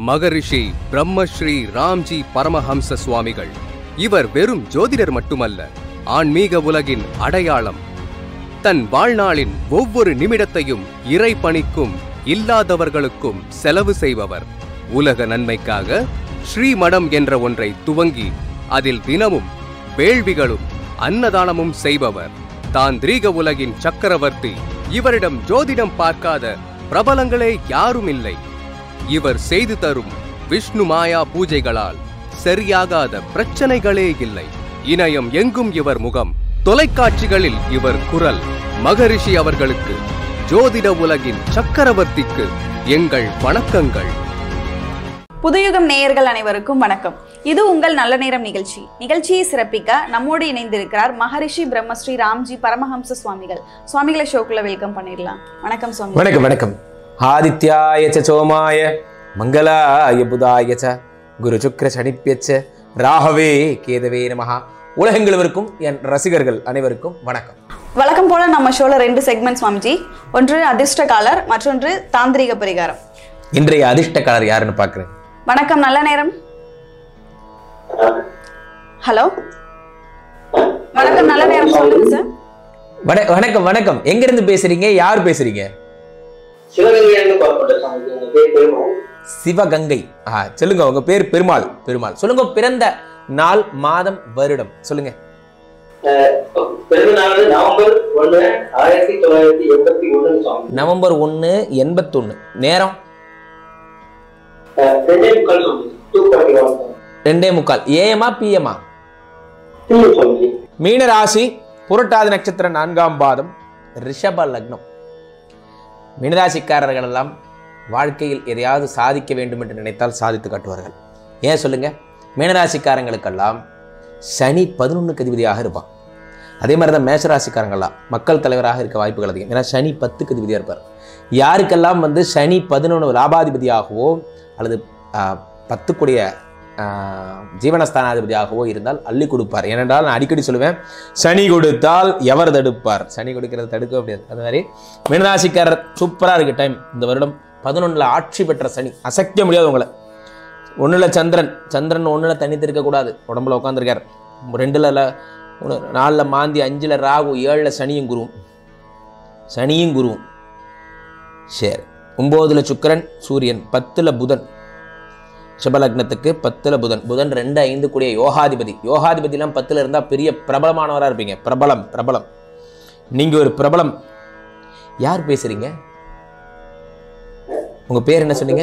மகரிஷி பிரம்மஸ்ரீ ராம்ஜி பரமஹம்ச சுவாமிகள். இவர் வெறும் ஜோதிடர் மட்டுமல்ல, ஆன்மீக உலகின் அடையாளம். தன் வாழ்நாளின் ஒவ்வொரு நிமிடத்தையும் இறை பணிக்கும் இல்லாதவர்களுக்கும் செலவு செய்பவர். உலக நன்மைக்காக ஸ்ரீமடம் என்ற ஒன்றை துவங்கி அதில் தினமும் வேள்விகளும் அன்னதானமும் செய்பவர். தாந்திரீக உலகின் சக்கரவர்த்தி. இவரிடம் ஜோதிடம் பார்க்காத பிரபலங்களே யாரும் இல்லை. இவர் செய்து தரும் விஷ்ணு மாயா பூஜைகளால் சரியாகாத பிரச்சனைகளே இல்லை. இணையம் எங்கும் இவர் முகம், தொலைக்காட்சிகளில் இவர் குரல். மகரிஷி அவர்களுக்கு, ஜோதிட உலகின் சக்கரவர்த்திக்கு எங்கள் வணக்கங்கள். புதுயுகம் நேயர்கள் அனைவருக்கும் வணக்கம். இது உங்கள் நல்ல நேரம் நிகழ்ச்சி. நிகழ்ச்சியை சிறப்பிக்க நம்மோடு இணைந்திருக்கிறார் மகரிஷி பிரம்மஸ்ரீ ராம்ஜி பரமஹம்ச சுவாமிகள். சுவாமிகளை ஷோக்குள்ள வெல்கம் பண்ணிடலாம். வணக்கம் சுவாமி. வணக்கம் வணக்கம். ஆதித்யாய சோமாய மங்களாய புதாய குரு சுக்ர சனிப்பியச்ச ராகவே கேதவே நமஹ. உலகெங்கிலும் என் ரசிகர்கள் அனைவருக்கும் வணக்கம். வழக்கம் போல நம்ம ஷோல 2 செக்மெண்ட் சுவாமிஜி. ஒன்று அதிர்ஷ்டகாலர், மற்றொன்று தாந்திரிக பரிகாரம். இன்றைய அதிர்ஷ்டக்காரர் யாருன்னு பாக்குறேன். வணக்கம், நல்ல நேரம். ஹலோ, வணக்கம், நல்ல நேரம், சொல்லுங்க சார். வணக்கம் வணக்கம். எங்க இருந்து பேசுறீங்க? யார் பேசுறீங்க? சிவகங்கை. சொல்லுங்க, உங்க பேர் பெருமாள். பெருமாள் சொல்லுங்க. பிறந்த நாள், மாதம், வருடம் சொல்லுங்க. நவம்பர் 1, 81. நேரம் 2:45. ஏஎம்மா பிஎம்மா? மீன ராசி, புரட்டாதி நட்சத்திரம், 4ஆம் பாதம், ரிஷப லக்னம். மீனராசிக்காரர்கள் எல்லாம் வாழ்க்கையில் எதையாவது சாதிக்க வேண்டும் என்று நினைத்தால் சாதித்து காட்டுவார்கள். ஏன் சொல்லுங்க? மீனராசிக்காரங்களுக்கெல்லாம் சனி 11க்கு அதிபதியாக இருப்பான். அதே மாதிரி தான் மேஷராசிக்காரங்கள்லாம் மக்கள் தலைவராக இருக்க வாய்ப்புகள் அதிகம். ஏன்னா சனி 10க்கு அதிபதியாக இருப்பார். யாருக்கெல்லாம் சனி 11 லாபாதிபதியாகவோ அல்லது 10 ஜீவனஸ்தானாதிபதியாகவோ இருந்தால் அள்ளி கொடுப்பார். ஏனென்றால் நான் அடிக்கடி சொல்லுவேன், சனி கொடுத்தால் எவர் தடுப்பார்? சனி கொடுக்கிறது தடுக்க முடியாது. அது மாதிரி மீனராசிக்காரர் சூப்பராக இருக்கு டைம். இந்த வருடம் 11ல் ஆட்சி பெற்ற சனி, அசைக்க முடியாது உங்களை. 1ல் சந்திரன் 1ல் தனித்து இருக்கக்கூடாது, உடம்புல உட்காந்துருக்கார். 2ல் 4ல் மாந்தி, 5ல் ராகு, 7ல் சனியும் குருவும். சரி, 9ல் சுக்கிரன் சுக்கிரன், 10ல் புதன். ரிஷபலக்னத்துக்கு 10ல் புதன். 2, 5 கூடிய யோகாதிபதி. யோகாதிபதிலாம் 10ல் இருந்தால் பெரிய பிரபலமானவராக இருப்பீங்க. பிரபலம். நீங்க ஒரு பிரபலம். யார் பேசுறீங்க? உங்க பேர் என்ன சொன்னீங்க?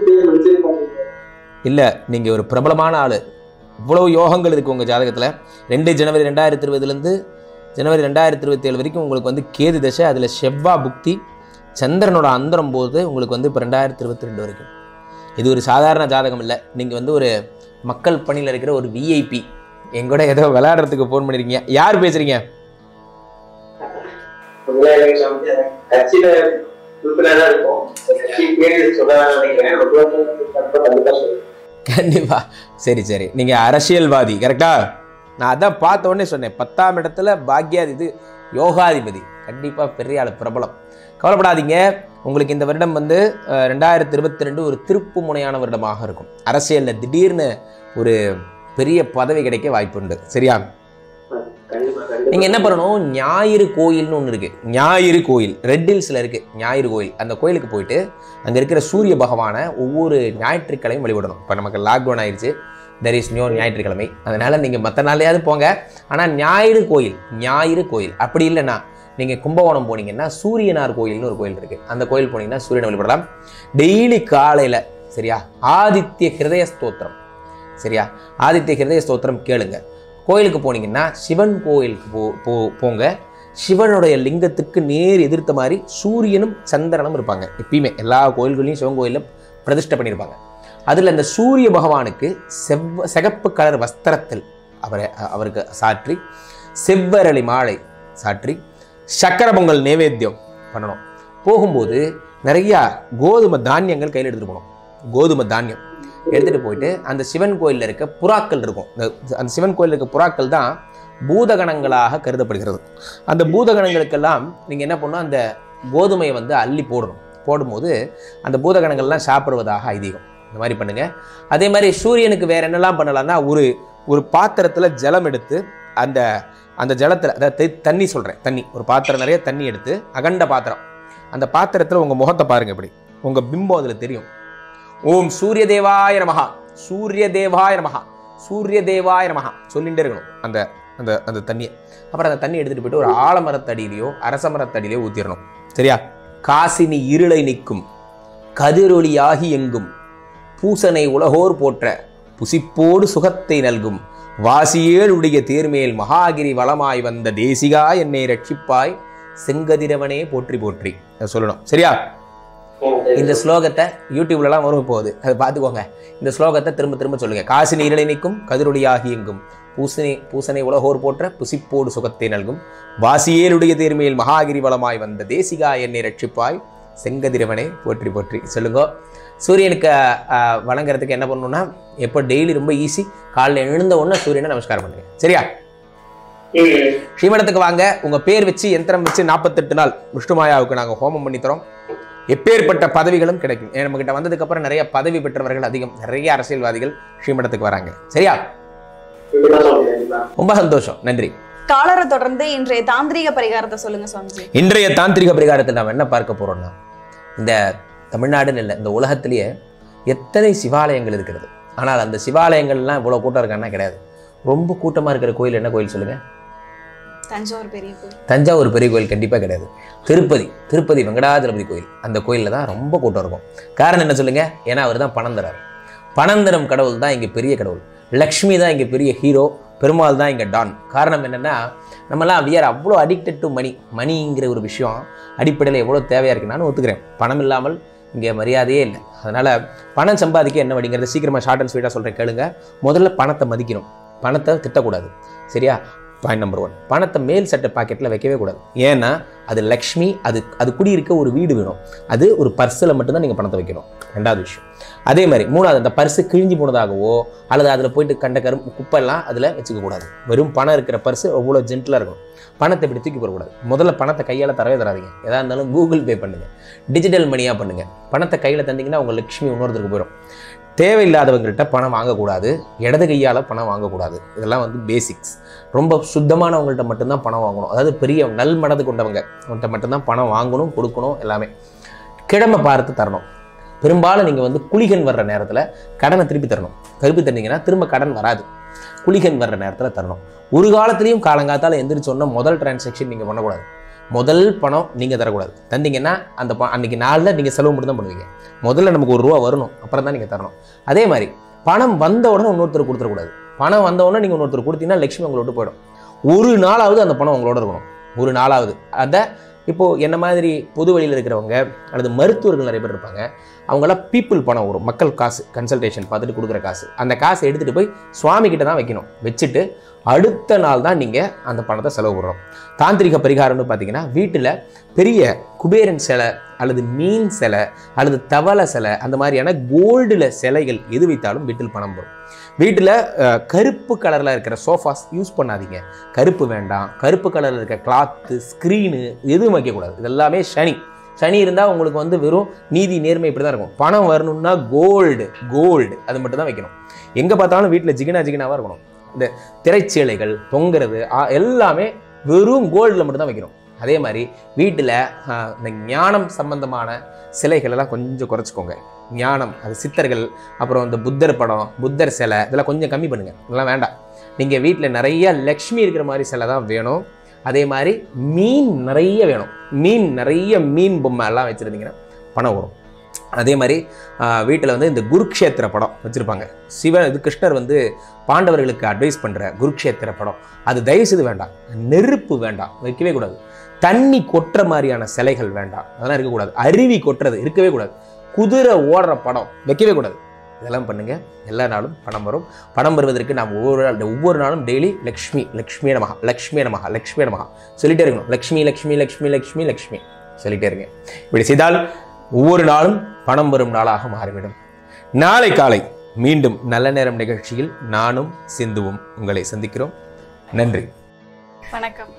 இல்ல, நீங்க ஒரு பிரபலமான ஆளு. இவ்வளவு யோகங்கள் இருக்கு உங்க ஜாதகத்துல. 2 ஜனவரி 2020 ஜனவரி 2027 வரைக்கும் உங்களுக்கு கேது தசை. அதுல செவ்வாய் புக்தி, சந்திரனோட அந்தரம் போது உங்களுக்கு இப்போ 2022 வரைக்கும். இது ஒரு சாதாரண ஜாதகம் இல்லை. நீங்கள் ஒரு மக்கள் பணியில் இருக்கிற ஒரு விஐபி. எங்கூட ஏதோ விளையாடுறதுக்கு ஃபோன் பண்ணிருக்கீங்க. யார் பேசுறீங்க? கண்டிப்பா. சரி, நீங்க அரசியல்வாதி கரெக்டா? நான் அதான் பார்த்த உடனே சொன்னேன். 10ஆம் இடத்துல பாக்யாதி, இது யோகாதிபதி. கண்டிப்பா பெரிய ஆளு, பிரபலம். கவலைப்படாதீங்க. உங்களுக்கு இந்த வருடம் 2022 ஒரு திருப்பு முனையான வருடமாக இருக்கும். அரசியலில் திடீர்னு ஒரு பெரிய பதவி கிடைக்க வாய்ப்பு உண்டு. சரியா? நீங்க என்ன பண்ணணும்? ஞாயிறு கோயில்னு ஒன்று இருக்கு. ஞாயிறு கோயில் ரெட் ஹில்ஸ்ல இருக்கு. ஞாயிறு கோயில், அந்த கோயிலுக்கு போயிட்டு அங்க இருக்கிற சூரிய பகவானை ஒவ்வொரு ஞாயிற்றுக்கிழமையும் வழிபடணும். இப்போ நமக்கு லாக்டவுன் ஆயிடுச்சு, தெர் இஸ் நோ ஞாயிற்றுக்கிழமை. அதனால நீங்க மற்ற நாளையாவது போங்க. ஆனா ஞாயிறு கோயில் அப்படி இல்லைன்னா நீங்கள் கும்பகோணம் போனீங்கன்னா சூரியனார் கோயில்னு ஒரு கோயில் இருக்குது. அந்த கோயில் போனீங்கன்னா சூரியனை வழிபடலாம். டெய்லி காலையில். சரியா? ஆதித்ய ஹிருதய ஸ்தோத்திரம். சரியா? ஆதித்ய ஹிருதய ஸ்தோத்திரம் கேளுங்க. கோயிலுக்கு போனீங்கன்னா சிவன் கோயிலுக்கு போங்க. சிவனுடைய லிங்கத்துக்கு நேர் எதிர்த்த மாதிரி சூரியனும் சந்திரனும் இருப்பாங்க. எப்பயுமே எல்லா கோயில்களையும் சிவன் கோயிலில் பிரதிஷ்டை பண்ணியிருப்பாங்க. அதில் அந்த சூரிய பகவானுக்கு சிகப்பு கலர் வஸ்திரத்தில் அவருக்கு சாற்றி, செவ்வரளி மாலை சாற்றி, சக்கர பொங்கல் நைவேத்தியம் பண்ணணும். போகும்போது நிறைய கோதுமை தானியங்கள் கையில் எடுத்துட்டு போகணும். கோதுமை தானியம் எடுத்துட்டு போயிட்டு அந்த சிவன் கோயிலில் இருக்க புறாக்கள் இருக்கும். அந்த சிவன் கோயிலில் இருக்க புறாக்கள் தான் பூதகணங்களாக கருதப்படுகிறது. அந்த பூதகணங்களுக்கெல்லாம் நீங்கள் என்ன பண்ணணும்? அந்த கோதுமையை அள்ளி போடணும். போடும்போது அந்த பூதகணங்கள்லாம் சாப்பிடுவதாக ஐதீகம். இந்த மாதிரி பண்ணுங்க. அதே மாதிரி சூரியனுக்கு வேற என்னெல்லாம் பண்ணலாம்னா, ஒரு பாத்திரத்துல ஜலம் எடுத்து அந்த அந்த ஜலத்தில், அதாவது தண்ணி சொல்கிறேன், தண்ணி, ஒரு பாத்திரம் நிறைய தண்ணி எடுத்து, அகண்ட பாத்திரம், அந்த பாத்திரத்தில் உங்கள் முகத்தை பாருங்கள், இப்படி உங்கள் பிம்பம் அதில் தெரியும். ஓம் சூரிய தேவாய நமஹா, சூரிய தேவாய நமஹா, சூரிய தேவாய நமஹா சொல்லிகிட்டே இருக்கணும் அந்த அந்த அந்த தண்ணியை. அப்புறம் அந்த தண்ணி எடுத்துகிட்டு போயிட்டு ஒரு ஆலமரத்தடியிலையோ அரச மரத்தடியிலையோ ஊற்றிடணும். சரியா? காசினி இருளை நிற்கும், கதிரொளியாகி எங்கும், பூசனை உலகோர் போற்ற, புசிப்போடு சுகத்தை நல்கும், வாசியேழுடைய தேர்மேல் மகாகிரி வளமாய் வந்த தேசிகா என்னை ரட்சிப்பாய், செங்கதிரவனே போற்றி போற்றி சொல்லணும். சரியா? இந்த ஸ்லோகத்தை யூடியூப்லலாம் வரும் போகுது, அதை பார்த்துக்கோங்க. இந்த ஸ்லோகத்தை திரும்ப திரும்ப சொல்லுங்க. காசி நீரிலை நிற்கும், கதிரொளியாகி எங்கும், பூசனை உலகோர் போற்ற, புசிப்போடு சுகத்தை நல்கும், வாசியேழுடைய தேர்மேல் மகாகிரி வளமாய் வந்த தேசிகா என்னை ரட்சிப்பாய், செங்கதிரவனே போற்றி போற்றி சொல்லுங்க. சூரியனுக்கு வணங்குறதுக்கு என்ன பண்ணணும்னா, எப்போ டெய்லி ரொம்ப ஈஸி, காலையில் எழுந்த உடனே சூரியனை நமஸ்காரம் பண்ணுங்க. சரியா? ஸ்ரீமடத்துக்கு வாங்க, உங்க பேர் வச்சு யந்திரம் வச்சு 48 நாள் விஷ்ணுமாயாவுக்கு நாங்கள் ஹோமம் பண்ணி தரோம். எப்பேற்பட்ட பதவிகளும் கிடைக்கும். நம்ம கிட்ட வந்ததுக்கு அப்புறம் நிறைய பதவி பெற்றவர்கள் அதிகம், நிறைய அரசியல்வாதிகள் ஸ்ரீமடத்துக்கு வராங்க. சரியா? ரொம்ப சந்தோஷம், நன்றி. காலரை தொடர்ந்து இன்றைய தாந்திரிக பரிகாரத்தை சொல்லுங்க சுவாமிஜி. இன்றைய தாந்திரிக பரிகாரத்தில் நாம் என்ன பார்க்க போறோம்னா, இந்த தமிழ்நாடுன்னு இல்லை, இந்த உலகத்திலேயே எத்தனை சிவாலயங்கள் இருக்கிறது. ஆனால் அந்த சிவாலயங்கள்லாம் இவ்வளோ கூட்டம் இருக்கான்னா கிடையாது. ரொம்ப கூட்டமாக இருக்கிற கோயில் என்ன கோயில் சொல்லுங்க? தஞ்சாவூர் பெரிய கோயில். தஞ்சாவூர் பெரிய கோயில் கண்டிப்பாக கிடையாது. திருப்பதி வெங்கடாஜலபதி கோயில், அந்த கோயிலில் தான் ரொம்ப கூட்டம் இருக்கும். காரணம் என்ன சொல்லுங்க? ஏன்னா அவர் தான் பணம் தரார். பணம் தரும் கடவுள் தான் இங்கே பெரிய கடவுள். லக்ஷ்மி தான் இங்கே பெரிய ஹீரோ, பெருமாள் தான் இங்கே டான். காரணம் என்னென்னா, நம்மலாம் வியர் அவ்வளோ அடிக்டட் டு மணிங்கிற ஒரு விஷயம் அடிப்படையில் எவ்வளோ தேவையாக இருக்குது. நானும் ஒத்துக்கிறேன், பணம் இல்லாமல் இங்கே மரியாதையே இல்லை. அதனால் பணம் சம்பாதிக்க என்ன வழிங்கிறத சீக்கிரமாக ஷார்ட் அண்ட் ஸ்வீட்டாக சொல்கிறேன் கேளுங்க. முதல்ல பணத்தை மதிக்கணும், பணத்தை திட்டக்கூடாது. சரியா? பாயிண்ட் நம்பர் 1, பணத்தை மேல் சட்டை பாக்கெட்டில் வைக்கவே கூடாது. ஏன்னா அது லக்ஷ்மி, அது குடியிருக்க ஒரு வீடு வேணும். அது ஒரு பர்ஸில் மட்டும்தான் நீங்கள் பணத்தை வைக்கணும். 2வது விஷயம். அதே மாதிரி 3வது, அந்த பர்ஸு கிழிஞ்சு போனதாகவோ அல்லது அதில் போயிட்டு கண்ட குப்பையெல்லாம் அதில் வச்சுக்கக்கூடாது. வெறும் பணம் இருக்கிற பர்ஸு அவ்வளோ ஜென்டிலாக இருக்கணும். பணத்தை இப்படி தூக்கி போடக்கூடாது. முதல்ல பணத்தை கையால் தரவே தராதிங்க. எதாக இருந்தாலும் கூகுள் பே பண்ணுங்கள், டிஜிட்டல் மணியாக பண்ணுங்கள். பணத்தை கையில் தந்தீங்கன்னா உங்கள் லக்ஷ்மி இன்னொருத்தருக்கு போயிடும். தேவையில்லாதவங்கள்ட்ட பணம் வாங்கக்கூடாது, இடது கையால் பணம் வாங்கக்கூடாது. இதெல்லாம் பேசிக்ஸ். ரொம்ப சுத்தமானவங்கள்ட்ட மட்டும்தான் பணம் வாங்கணும். அதாவது பெரிய நல் மனது கொண்டவங்கள்ட்ட மட்டும்தான் பணம் வாங்கணும், கொடுக்கணும். எல்லாமே கிழமை பார்த்து தரணும். பெரும்பாலும் நீங்கள் குளிகன் வர்ற நேரத்தில் கடனை திருப்பி தந்தீங்கன்னா திரும்ப கடன் வராது. குளிகன் வர்ற நேரத்தில் தரணும். ஒரு காலத்துலேயும் காலங்காத்தால் எந்திரிச்சோன்னா முதல் டிரான்சாக்ஷன் நீங்கள் பண்ணக்கூடாது. முதல் பணம் நீங்கள் தரக்கூடாது. தந்தீங்கன்னா அந்த அன்றைக்கி நாளில் நீங்கள் செலவு மட்டும் தான் பண்ணுவீங்க. முதல்ல நமக்கு ₹1 வரணும், அப்புறம் தான் நீங்கள் தரணும். அதே மாதிரி பணம் வந்த உடனே இன்னொருத்தர் கொடுத்துடக்கூடாது. பணம் வந்த உடனே நீங்கள் இன்னொருத்தர் கொடுத்தீங்கன்னா லட்சுமி உங்களை விட்டு போயிடும். ஒரு நாளாவது அந்த பணம் உங்களோட இருக்கணும். ஒரு நாளாவது. அதை இப்போது என்ன மாதிரி பொது வழியில் இருக்கிறவங்க அல்லது மருத்துவர்கள் நிறைய பேர் இருப்பாங்க. அவங்களாம் பீப்புள் பணம் வரும், மக்கள் காசு, கன்சல்டேஷன் பார்த்துட்டு கொடுக்குற காசு. அந்த காசை எடுத்துகிட்டு போய் சுவாமி கிட்ட தான் வைக்கணும். வச்சுட்டு அடுத்த நாள் தான் நீங்கள் அந்த பணத்தை செலவு பண்ணுறோம். தாந்திரிக பரிகாரம்னு பார்த்தீங்கன்னா, வீட்டில் பெரிய குபேரன் சிலை அல்லது மீன் சிலை அல்லது தவளை சிலை, அந்த மாதிரியான கோல்டில் சிலைகள் எது வைத்தாலும் வீட்டில் பணம் வரும். வீட்டில் கருப்பு கலரில் இருக்கிற சோஃபாஸ் யூஸ் பண்ணாதீங்க. கருப்பு வேண்டாம். கருப்பு கலரில் இருக்கிற கிளாத்து, ஸ்க்ரீனு எதுவும் வைக்கக்கூடாது. இதெல்லாமே சனி இருந்தால் உங்களுக்கு வெறும் நீதி நேர்மை இப்படி தான் இருக்கும். பணம் வரணும்னா கோல்டு அது மட்டும் தான் வைக்கணும். எங்கே பார்த்தாலும் வீட்டில் ஜிகினாவாக இருக்கணும். இந்த திரைச்சேலைகள் தொங்குறது எல்லாமே வெறும் கோல்டில் மட்டும் தான் வைக்கணும். அதே மாதிரி வீட்டில் இந்த ஞானம் சம்பந்தமான சிலைகள் எல்லாம் கொஞ்சம் குறைச்சிக்கோங்க. ஞானம், அது சித்தர்கள், அப்புறம் இந்த புத்தர் படம், புத்தர் சிலை, இதெல்லாம் கொஞ்சம் கம்மி பண்ணுங்கள். இதெல்லாம் வேண்டாம். நீங்கள் வீட்டில் நிறைய லக்ஷ்மி இருக்கிற மாதிரி சிலை தான் வேணும். அதே மாதிரி மீன் நிறைய வேணும். மீன் பொம்மை எல்லாம் வச்சுருந்தீங்கன்னா பணம் வரும். அதே மாதிரி வீட்டில் இந்த குருக்ஷேத்திர படம் வச்சுருப்பாங்க. கிருஷ்ணர் பாண்டவர்களுக்கு அட்வைஸ் பண்ணுற குருக்ஷேத்திர படம், அது தயவுசெய்து வேண்டாம். நெருப்பு வேண்டாம், வைக்கவே கூடாது. தண்ணி கொட்டுற மாதிரியான சிலைகள் வேண்டாம், அதெல்லாம் இருக்கக்கூடாது. அருவி கொட்டுறது இருக்கவே கூடாது. குதிரை ஓடுற படம் வைக்கவே கூடாது. இதெல்லாம் பண்ணுங்க. எல்லா நாளும் பணம் வரும். பணம் வருவதற்கு நாம் ஒவ்வொரு நாளும் டெய்லி லக்ஷ்மியே நமஹா சொல்லிட்டே இருக்கணும். லக்ஷ்மி சொல்லிட்டே இருங்க. இப்படி செய்தால் ஒவ்வொரு நாளும் பணம் வரும் நாளாக மாறிவிடும். நாளை காலை மீண்டும் நல்ல நேரம் நிகழ்ச்சியில் நானும் சிந்துவும் உங்களை சந்திக்கிறோம். நன்றி, வணக்கம்.